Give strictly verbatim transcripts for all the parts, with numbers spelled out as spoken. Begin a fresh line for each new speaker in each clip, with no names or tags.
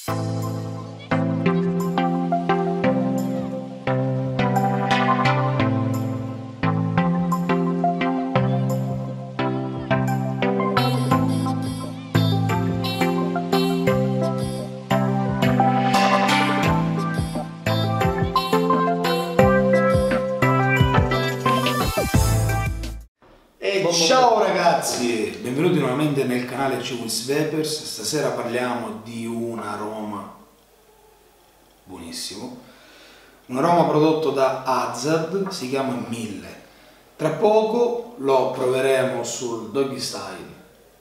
Ciao ragazzi, benvenuti nuovamente nel canale Chewis Vapers. Stasera parliamo di un aroma buonissimo, un aroma prodotto da Azad, si chiama mille. Tra poco lo proveremo sul Doggy Style.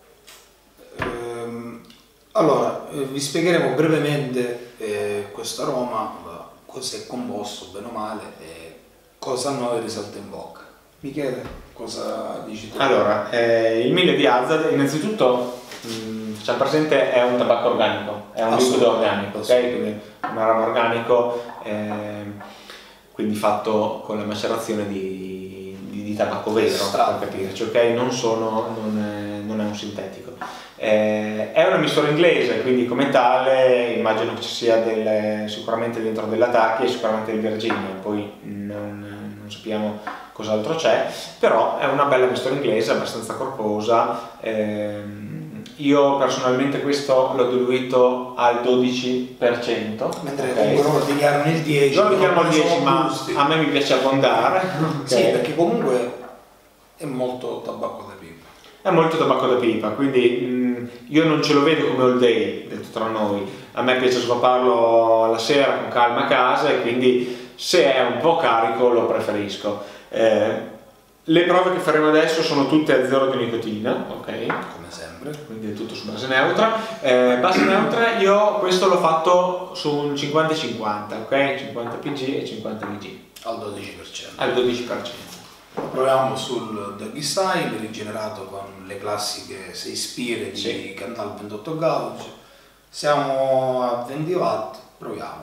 Ehm, allora, eh, vi spiegheremo brevemente eh, questo aroma, cosa è composto bene o male e cosa a noi risalta in bocca. Michele, cosa dici tu?
Allora, eh, il mille di Azad, innanzitutto mh, facciamo presente, è un tabacco organico, è un liquido organico, ok? Quindi un aroma organico, eh, quindi fatto con la macerazione di, di, di tabacco vero, per capirci, ok? Non, sono, non, è, non è un sintetico. Eh, è una mistura inglese, quindi come tale immagino che ci sia del, sicuramente dentro della Tacchia e sicuramente del Virginia, poi non, non sappiamo cos'altro c'è, però è una bella mistura inglese, abbastanza corposa. Ehm, io personalmente questo l'ho diluito al dodici per cento.
Mentre okay. Loro lo dichiarano il dieci per cento.
Loro dichiarano il dieci per cento, ma gusti. A me mi piace abbondare. Okay.
Sì, perché comunque è molto tabacco da pipa.
È molto tabacco da pipa, quindi mh, io non ce lo vedo come all day, detto tra noi. A me piace svaparlo la sera con calma a casa e quindi se è un po' carico lo preferisco. Eh, le prove che faremo adesso sono tutte a zero di nicotina, ok?
Come sempre.
Quindi è tutto su base neutra. Eh, base neutra, io questo l'ho fatto su un cinquanta cinquanta, ok? cinquanta P G e cinquanta V G.
Al dodici per cento.
Al dodici per cento.
Lo proviamo sul Doggy Style, rigenerato con le classiche sei spire di sì. Cantal ventotto gauge. Siamo a venti watt, proviamolo.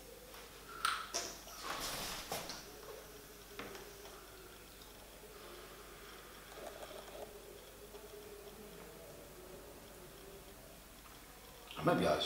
A me piace.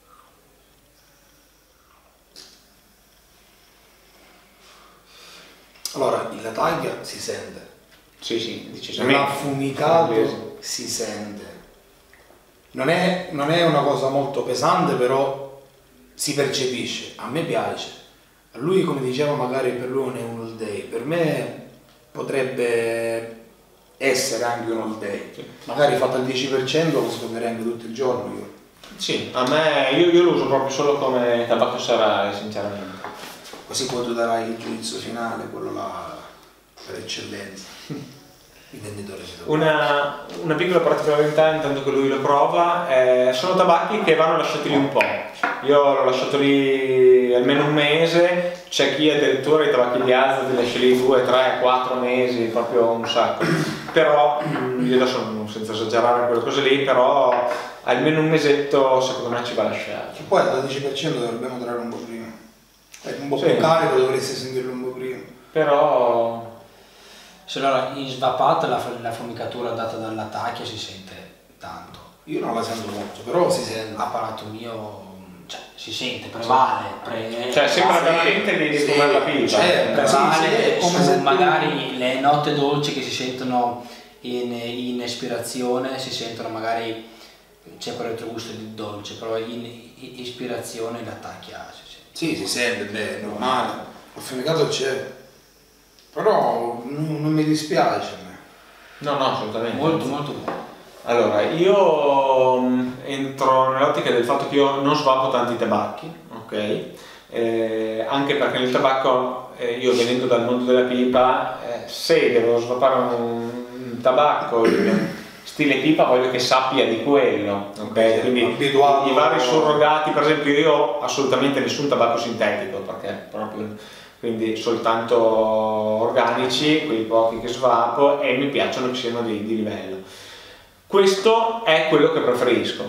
Allora, la taglia si sente.
Sì, sì, decisamente.
L'affumicato si sente. Non è, non è una cosa molto pesante, però si percepisce. A me piace. A lui, come dicevo, magari per lui non è un all day. Per me potrebbe essere anche un all day. Sì. Magari fatto al dieci per cento lo sfoderei anche tutto il giorno io.
Sì, a me, io, io lo uso proprio solo come tabacco serale, sinceramente.
Così poi tu darai il giudizio finale, quello là per eccellenza. Il venditore si deve.
Una, una piccola particolarità intanto che lui lo prova, eh, sono tabacchi che vanno lasciati lì un po'. Io l'ho lasciato lì almeno un mese, c'è chi addirittura i tabacchi di Azad li lascia lì due, tre, quattro mesi, proprio un sacco. Però, io adesso senza esagerare quelle cose lì, però almeno un mesetto secondo me ci va lasciato.
E poi al dodici per cento dovremmo trarre un po' prima. È un po'
sì.
più carico, dovreste sentirlo un po' prima.
Però
se allora in svapata la, la fumicatura data dalla Tacchia si sente tanto.
Io non la sento molto, però si sente.
L'apparato mio, cioè, si sente, prevale. Pre,
cioè sembra veramente di
sì,
fumare la pipa.
Cioè, prevale
sì, sì, come
su
se
magari tu... le note dolci che si sentono in, in espirazione, si sentono magari, c'è quel retrogusto di dolce, però in, in ispirazione la Tacchia si sente.
Sì, si sente, beh, è normale. Il fumicato c'è. Però non, non mi dispiace a me.
No, no, assolutamente.
Molto, molto buono.
Allora, io entro nell'ottica del fatto che io non svapo tanti tabacchi, ok? Eh, anche perché nel tabacco, eh, io venendo dal mondo della pipa, eh, se devo svapare un, un tabacco in stile pipa voglio che sappia di quello, ok? Quindi abituato... i vari surrogati, per esempio io ho assolutamente nessun tabacco sintetico, perché proprio... quindi soltanto organici, quei pochi che svapo, e mi piacciono che siano di, di livello. Questo è quello che preferisco.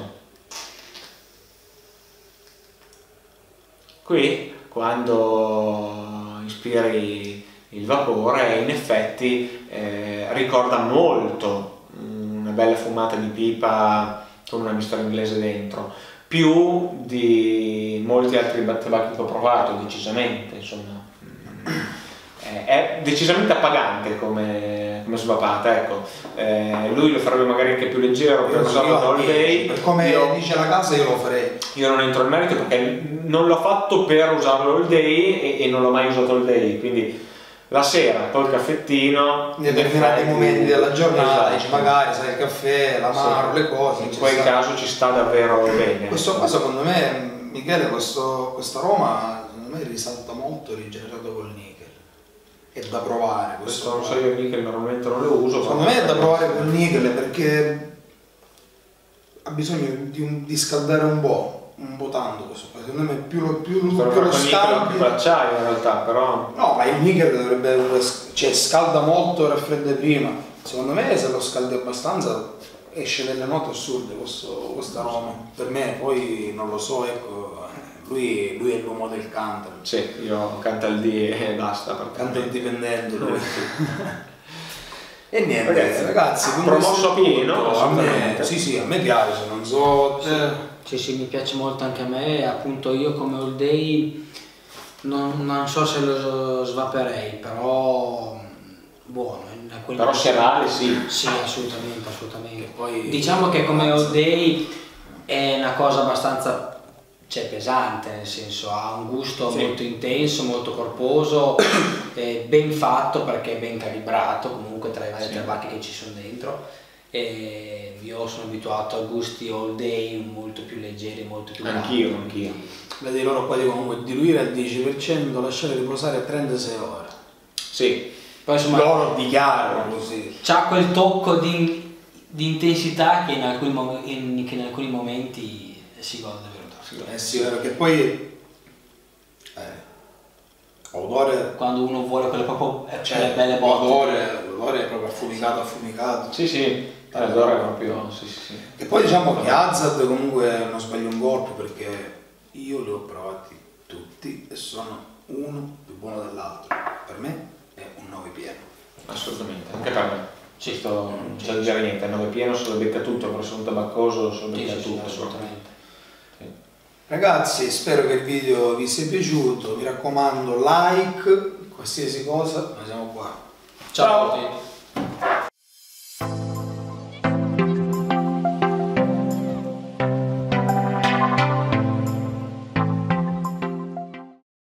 Qui, quando ispiri il vapore, in effetti eh, ricorda molto una bella fumata di pipa con una mistura inglese dentro. più di molti altri tabacchi che ho provato, decisamente, insomma. È decisamente appagante come, come svapata, ecco. Eh, lui lo farebbe magari anche più leggero per usarlo da all day.
Per come io, dice la casa, io lo farei.
Io non entro nel merito perché non l'ho fatto per usarlo all day e, e non l'ho mai usato all day, quindi la sera col caffettino
in determinati momenti della giornata,
esatto.
dici magari sai il caffè, l'amaro, sì, le cose,
in quel sta... caso ci sta davvero bene.
Questo qua secondo me, Michele, questo, questo aroma secondo me risalta molto rigenerato col nickel. È da provare questo.
Questo non so, io il nickel normalmente non lo uso.
Secondo me è da provare col nickel perché ha bisogno di, un, di scaldare un po', un po' tanto questo qua. Secondo me più lo, più, più lo scaldi,
più acciaio in realtà, però.
No, ma il nickel dovrebbe, cioè scalda molto e raffredda prima. Secondo me se lo scaldi abbastanza esce delle note assurde questo, questo aroma. Per me poi non lo so, ecco. Lui, lui è l'uomo del Cantal.
Sì, io Cantal D e basta.
Cantal dipendente lui. E niente, ragazzi, ragazzi
promosso pieno.
A me, sì, sì, a me piace, non so.
Sì, sì, sì, mi piace molto anche a me. Appunto, io come all day non, non so se lo svaperei, però buono.
Però serale sì.
Sì, assolutamente, assolutamente.
Poi,
diciamo che come all day è una cosa abbastanza. Cioè pesante, nel senso ha un gusto sì. molto intenso, molto corposo, eh, ben fatto perché è ben calibrato comunque tra i vari sì. tabacchi che ci sono dentro. E io sono abituato a gusti all day molto più leggeri, molto più
anch'io, anch'io.
Vedi, loro qua dicono comunque diluire al dieci per cento, lasciare riposare a trentasei ore.
Sì.
Poi insomma
loro dichiarano così.
C'ha quel tocco di, di intensità che in, alcuni mom- in, che in alcuni momenti si gode davvero.
Eh sì, perché poi eh, odore,
quando uno vuole quelle proprio
cioè,
le belle botte,
l'odore, l'odore è proprio affumicato, affumicato.
Sì, sì, l'odore è proprio, sì, sì, sì.
E poi diciamo che Hazard comunque non sbaglia un colpo perché io li ho provati tutti e sono uno più buono dell'altro. Per me è un nove pieno.
Assolutamente, anche per me. Ci sto, non c'è da dire niente, il nove pieno se lo becca tutto, però sono tabaccoso, se lo becca
sì,
tutto.
Sì, assolutamente.
Ragazzi, spero che il video vi sia piaciuto, mi raccomando like, qualsiasi cosa, noi siamo qua.
Ciao, Ciao. a tutti.